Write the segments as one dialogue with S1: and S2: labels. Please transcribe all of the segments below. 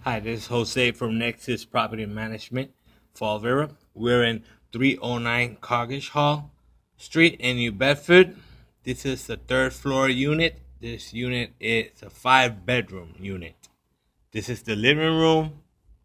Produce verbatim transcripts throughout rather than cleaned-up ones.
S1: Hi, this is Jose from Nexus Property Management, Fall River. We're in three oh nine Coggeshall Street in New Bedford. This is the third floor unit. This unit is a five bedroom unit. This is the living room.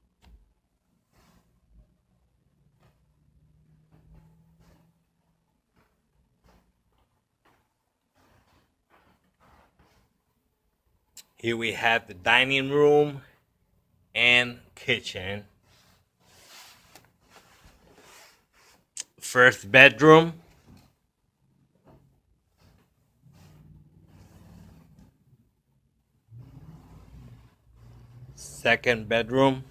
S1: Here we have the dining room and kitchen. First bedroom. Second bedroom.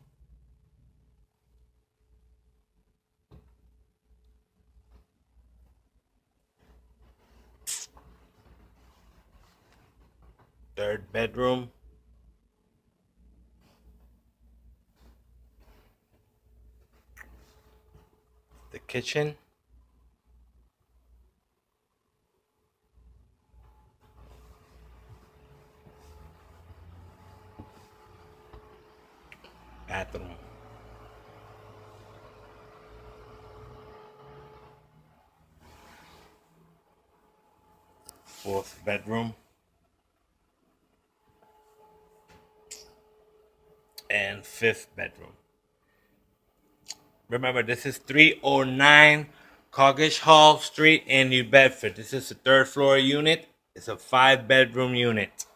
S1: Third bedroom. The kitchen. Bathroom. Fourth bedroom. And fifth bedroom. Remember, this is three oh nine Coggeshall Street in New Bedford. This is a third floor unit. It's a five bedroom unit.